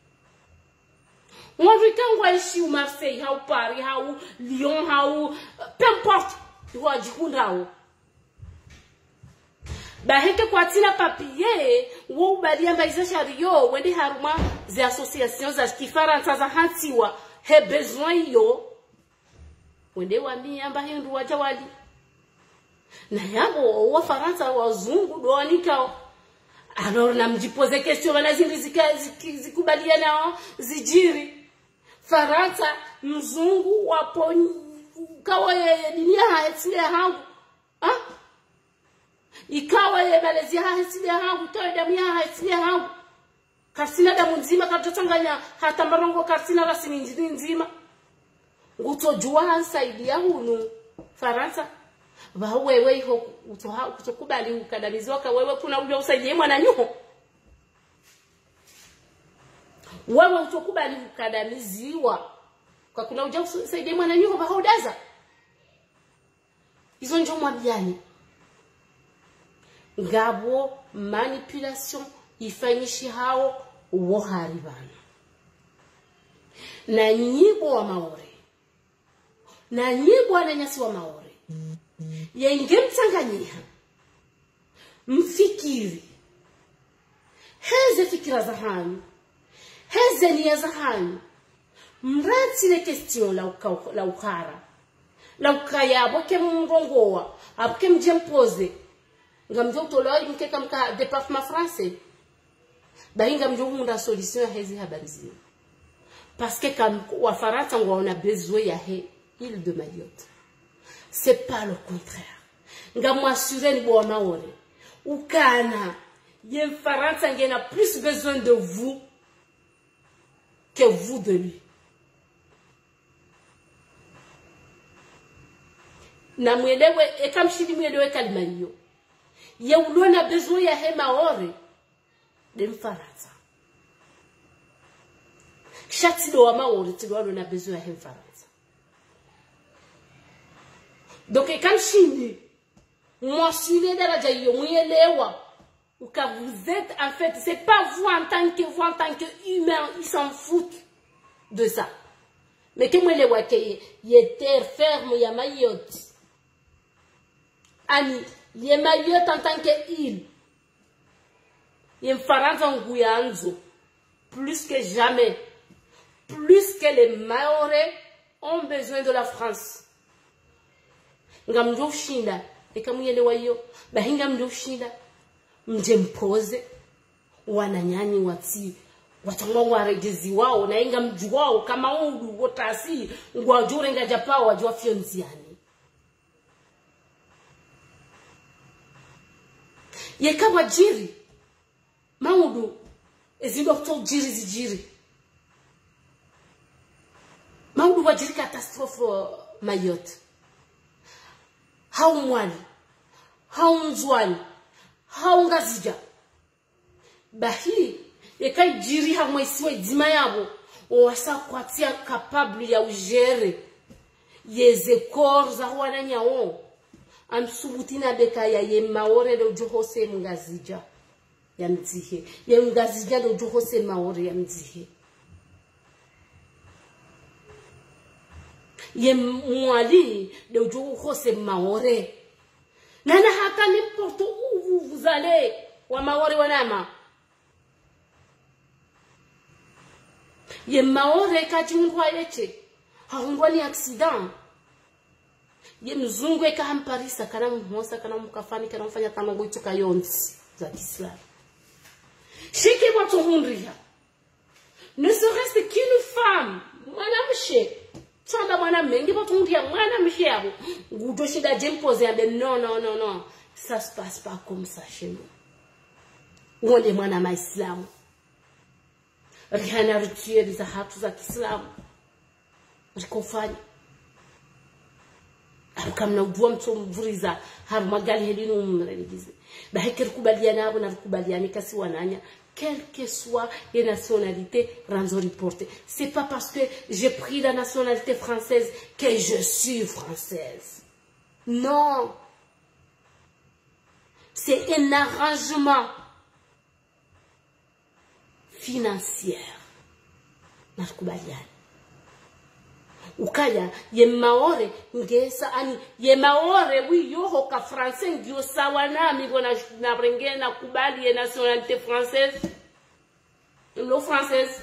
wanduka ngwaishi u Marseille hau Paris hau Lyon hau peu importe wajikundao baheke kwa tina papier wo badia mbaiza shario wende haruma ze association za kifaransa za hantiwa he besoin yo wende wami amba hindu wajawali na yabo wa faransa wazungu doanika alors na mjipoze question wala zikubaliana zijiri faransa mzungu wapo kawa ye dunia haetile hangu ikawa ye balezi haetile hangu kawa damu ya haetile hangu karsina damu nzima katotanganya hata marongo karsina rasini nzima ngutojua saidi ya hunu faransa ba wewe ho utokubali ukadamizoka wewe kuna ule usaidie mwana nyuho wewe utokubali ukadamiziwa kwa kuna uje usaidie mwana nyuho ba hodaza izo njo mwabiani ngabo manipulation ifanyishi hao woharibana na nyibo wa maore na nyibo ananyasi wa maore yenge mtanganyika mfikiri heze fikira za hanyu heze nia za hanyu mrati le question la ukara la ukayabo ke mrongoa apke mjempoze ngamjo toloi mkeka mka département français bainga mjumunda solution hezi habari zio parce que comme wa Faransa on a besoin ya île de Mayotte. C'est pas le contraire. Nga m'assurer ni bo maore. Ukana yen Faransa ngena plus besoin de vous que vous de lui. Na mwelewe ekamshidi mwelewe kalimaniyo. Ye ulona besoin ya he maore de Faransa. Chatido wa maore tido alona besoin ya he Faransa. Donc quand chini moi suivez dans la jaïo mwelewa ou quand vous êtes en fait c'est pas vous en tant que humain ils s'en foutent de ça mais que mwelewa ke ye terre ferme ya Mayotte ani ye Mayotte en tant que île ye Faransa nguyanzo plus que jamais plus que les Maoris ont besoin de la France. Ngamjo shinda ekamuyelewa hiyo bahinga mjo shinda mje mpoze wananyani wati watangwa waregezi wao na inga mju wao kama udu wotasi ngwajure ngaja pawa wajua fionziani yekawa jiri maudu ezindo to jiri zijiri maudu wajiri catastrophe Mayotte hau mwani, hau nzwani, hau ngazija. Bahi, yekai jiri hau isiwe dima yabo, wasa kwatia capable ya ujere, yeze kor za wana nyao, amsubutina beka ya ye maore do johose ngazija, ya mzihe, ye ngazija do johose maore ya mzihe. Ye mwali de johose maore. Nana haka n'importe où vous allez, wa maore wanama. Ye maore kachungwa yeche, haungwa ni accident. Ye mzungu eka hamparisa, kana mhosa, kana mkafani, kana mfanya tamago ituka yonzi za Kiislamu. Shiki watu hundria. Ne serait-ce qu'une femme, mwanamshe. Chanda mwana mengi batundia mwana mshiabo ngudo shida jempoze ambe non ça se passe pas comme ça chez nous on est mwana maislamu rihana rutie biza hatu za Kiislamu rikofanya akamna udwa mtu mvuriza har magali hedinu mreligize bahikir kubaliana abo na kubaliana kasi wananya quelle que soit les nationalités, ranzo reporté. C'est pas parce que j'ai pris la nationalité française que je suis française. Non. C'est un arrangement financier. ukaya ye maore ngesa ani ye maore wi yoho ka français ndio sawa nami bona na brenge na kubali ye nationalité française non française.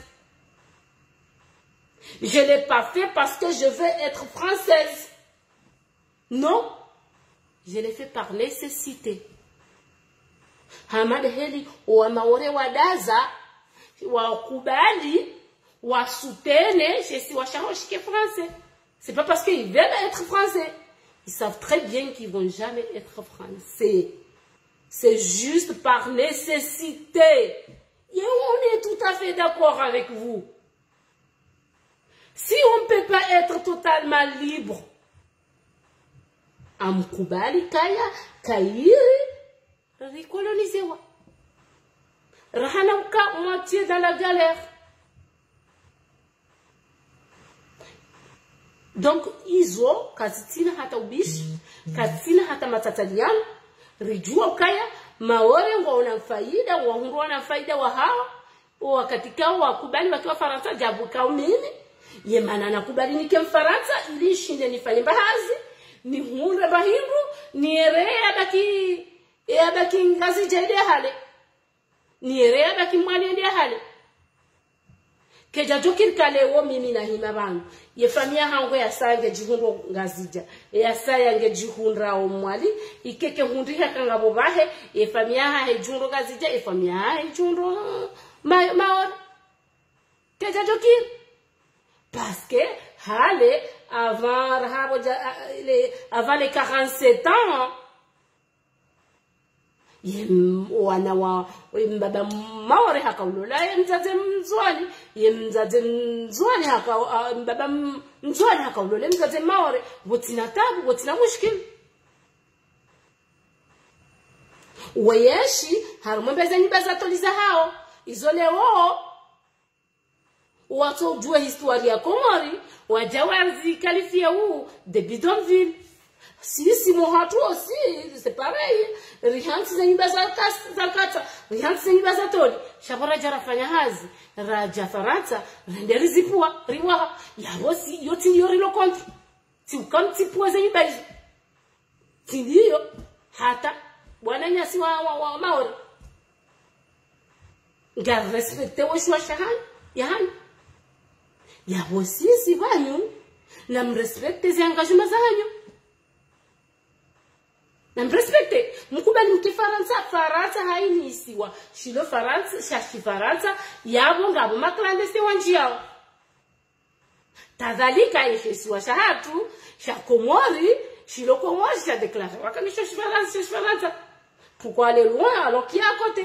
Je l'ai pas fait parce que je veux être française. Non, je l'ai fait par nécessité. Hamad heli wa maore wadaza wa kubali wa soutene je suis wa shahishike français. C'est pas parce qu'ils veulent être français. Ils savent très bien qu'ils vont jamais être français. C'est juste par nécessité. Et on est tout à fait d'accord avec vous. Si on ne peut pas être totalement libre, amkubali kaya kairi recoloniser. Rahana uka moitié dans la galère. Donc izo kazitina hata ubishi, kazitina hata matataliano, rijua ukaya maore waona faida, wahundu wana faida wa hawa, wakatika wakubali wakiwa Faransa jabu kao mimi, yemana nakubali nike Mfaransa ili shinde nifanye bahazi, ni hunde bahindu, ni erea baki ngazi jaide hale, ni erea baki mwali ende hale. Keja jokir kale wo mimi na hima bangu ye famia hango ya sange jihundo ngazija ya saya nge jihundra o mwali ikeke hundi hakanga bobahe ye famia ha jundo ngazija ye famia ha jundo maor keja jokir parce que hale avant les 47 ans wana wa mbaba maore hakaulula yemzaze mzwani yemzaze mzwani haka mbaba mzwani hakaulula yemzaze maore botina tabu botina mushkil wayeshi harumwembeza nyibaza toliza hao izole wao watu ujue historia ya Komori wajawazi kalifia huu de bidonville. Si mon hatu aussi c'est pareil. Rihanti za nyumba za kata, rihanti za nyumba za toli. Shabara jarafanya hazi, raja Faransa, rendeli zipua, riwaha. Yabosi yoti yori lo konti. Si ukamti pua za nyumba hizo. Tindiyo hata bwana nyasi wa maori. Ngar respecte wo shwa shahan, yahan. Yabosi si banyu na mrespecte zi engagement za hanyu. Na mrespecte mkubali mkifaransa Faransa haini isiwa shilo Faransa shashi Faransa yabo ngabo maklandeste wanjiao tadhalika isiwa shahatu sha Komori shilo Komori sha déclaré wakamisha Faransa pourquoi aller loin alors qu'il y a à côté.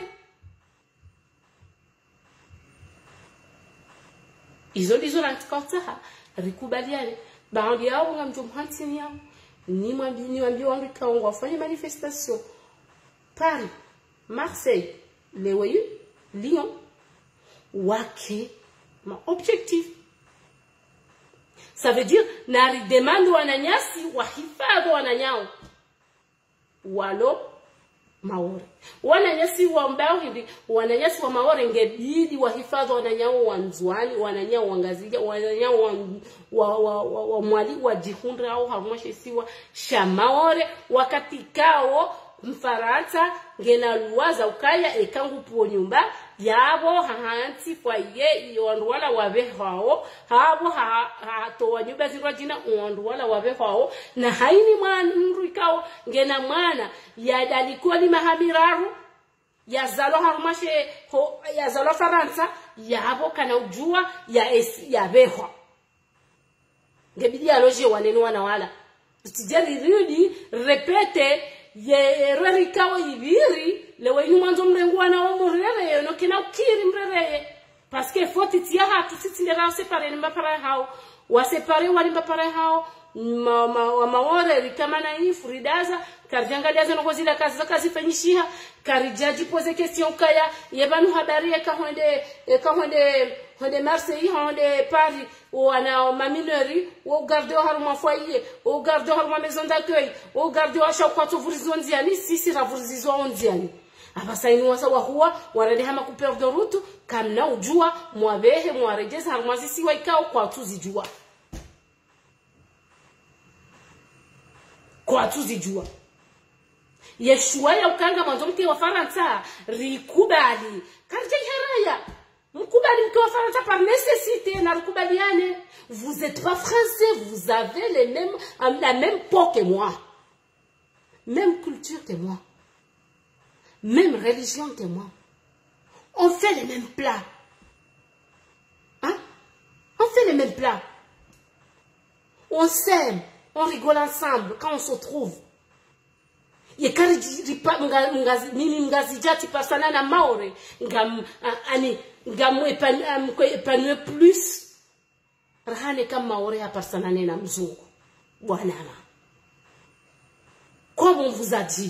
Izo lantikorta rikubaliane baadhi yao ngamjomhansini yao ni mwambi wangu kaongo wafanye manifestation Paris, Marseille, Lewayu, Lyon wake ma objectif. Ça veut dire nari demande wananyasi wahifadhi wananyao walo maore wananyasi wa mbao hivi wananyasi wa maore ngebidi wahifadhi wananyao wanzwani wananyao wangazija wananyao wa mwali wa jihundra au harumashisiwa shamaore wakati kao Mfaransa ngena luwaza ukaya ekangu puo nyumba yabo hahanti fwaye yondwala wabe hao habo to wanyumba zirwa jina yondwala wabe hao na haini mwanru ikao ngena mwana ya dalikuwa ni mahamiraru ya zalo harumashe ya zalo Faransa yabo kana ujua ya beho ngebidi aloje wanenu wana wala tijari rudi repete ye rerikawa ibiri lewe nyumanzo mrengu wana omurere no kina ukiri mrere parce que faut titia hatu titindera séparer nimba para hao wa séparer wali mba para hao maore rikama na hii Fridaza karjangalia zano kozila kazi fanyishiha karijaji pose question kaya yebanu habari honde Marseille honde Paris ou ana mamineri ou garde haruma foyer ou garde haruma maison d'accueil ou garde à chaque fois to vurizonziani si ravurizo onziani abasaini wasa wahuwa warade hama ku perdre route kamna ujua mwabehe mwarejeza haruma sisi waikao kwa tuzijua kwa tuzijua Yeshua ya ukanga mwanzo mke wa Faransa rikubali karje haraya mkubali mke wa Faransa par nécessité na rikubaliane. Vous êtes pas français, vous avez la même peau que moi, même culture que moi, même religion que moi, on fait les mêmes plats, hein? On fait les mêmes plats, on s'aime, on rigole ensemble quand on se trouve. Ye kariji ripa ngazi jati pasana na maore ngam épanouir plus rahane kama maore ya pasana na mzungu bwanana. Comme on vous a dit,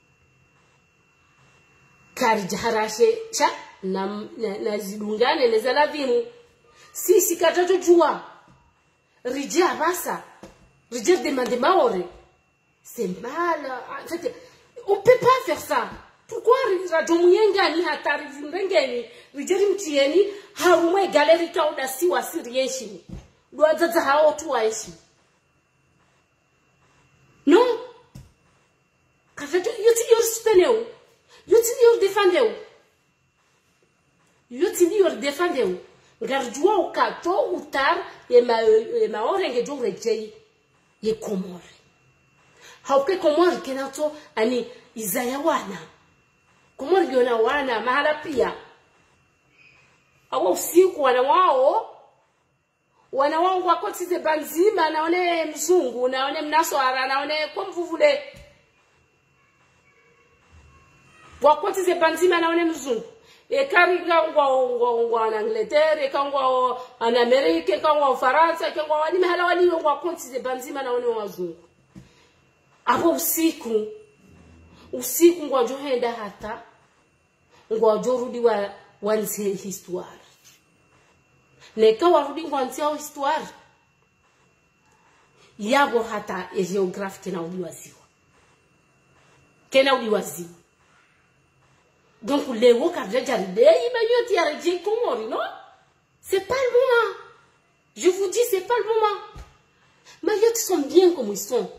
kariji harashe cha na zilungane nezala vimu si katato jua rija basa rija demande maore. C'est mal. On ne peut pas faire ça. Pourquoi Radio Muyengani hatari zindengeni rijeri mtieni harumwe galeri kauda si wasiri yeshi doazaza hao tu waishi. Non. Kavetu yuti yor suteneu. Yuti yor defendeu. Yuti yor defendeu. Garjua ukato utar ye maorenge jo rejei ye komore. Hauke komori kenato ani izaya wana. Komori giona wana mahala pia. Awa usiku wana wao kwa kotize banzima naone mzungu naone mnaswara naone kwa mvuvule. Kwa kotize banzima naone mzungu. Ekariga ngwa en Angleterre, ngwa en Amerique, ngwa Faransa, ngwa wani mahala wali ngwa kotize banzima naone wazungu. Apo usiku ngwajo henda hata ngwajo rudi wanzi histoire neka warudi ngwanzi au histoire yabo hata ya geographe kena uliwaziwa donc lewo kabja jaride ibayoti ya reje komori non c'est pas le moment, je vous dis c'est pas le moment. Mayotte sont bien comme ils sont.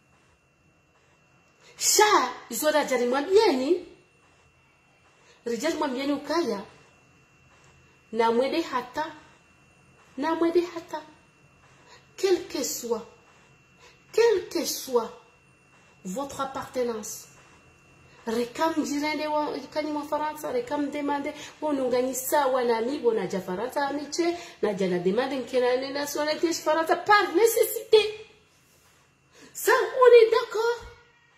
Sha isora jari mwambieni rijali mwambieni ukaya na mwede hata quel que soit votre appartenance rekam jirende wa kani mwa Faransa rekam demande onungani sawa na mibo na ja Faransa amiche na jana demande nkena na nationalité Faransa par nécessité. Ça on est d'accord.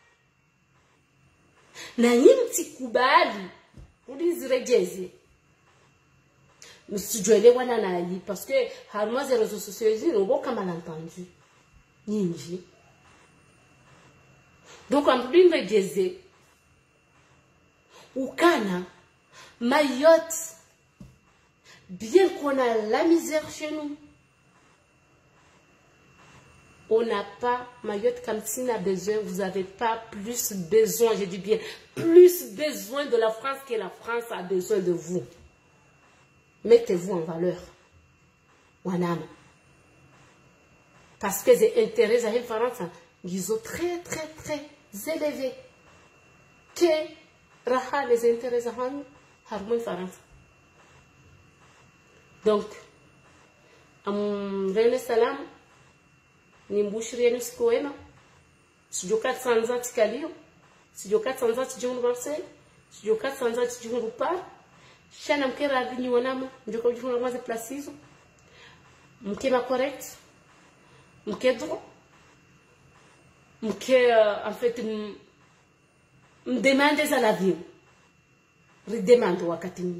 Na yimti kubali ulizirejeze msijuelewana nayi parce que harma za réseaux sociaux zino boka malentendu nyingi. Donc en plus rejeze ukana Mayotte, bien qu'on a la misère chez nous, on n'a pas, Mayotte comme si on a besoin, vous n'avez pas plus besoin, je dis bien, plus besoin de la France que la France a besoin de vous. Mettez-vous en valeur. Wanama. Parce que les intérêts à la France, ils sont très, très, très élevés. Que raha les intérêts à la France. Donc, René Salam, nimbushiri yenu siku wema. Sijokat sanza tikalio. Sijokat sanza tijungu Marseille. Sijokat sanza tijungu Par. Shana mkera adini wanama. Mjoka ujungu na mwaze plasizo. Mkema correct. Mkedro. En fait, m'demande za la vie. Ridemande wakati mimi.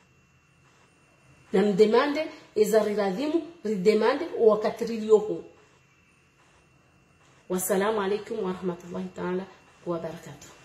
Na m'demande ezariradhimu ridemande wakati rilioho. Wassalamu alaikum wa rahmatullahi ta'ala wa barakatuh.